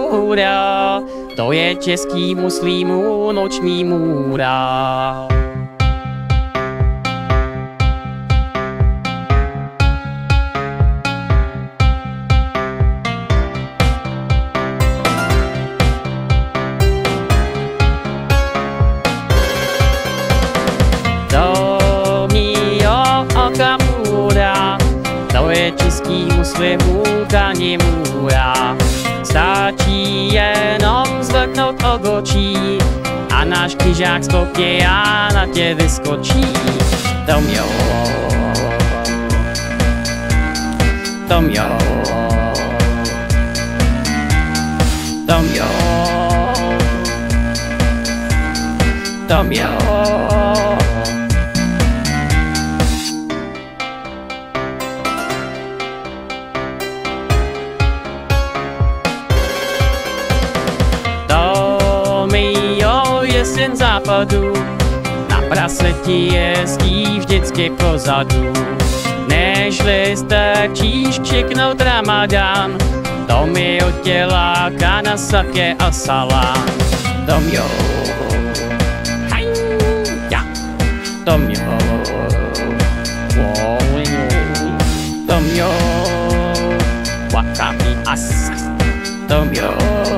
Okamura, to je český muslimů noční můra. Tomio Okamura, to je český muslimů kanimura. Stačí jenom zvrknout obočí a náš křižák z kopě a na tě vyskočí. Tomio, Tomio, Tomio, Tomio. Tomio je syn západu, na praseti jezdí vždycky pozadu. Nežli stačíš křiknout Ramadán, Tomio tě láká na saké a salám. Tomio, haj, ja, Tomio, Tomio, wakami asas, Tomio.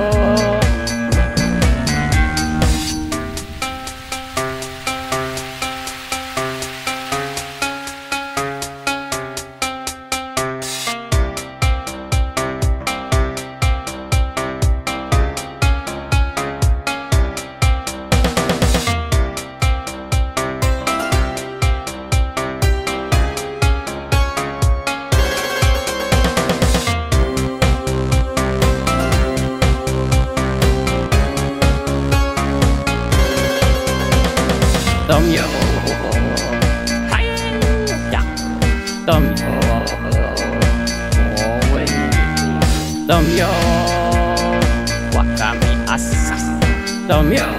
Tomio, haj, ja, Tomio, Tomio, wakami asas, Tomio.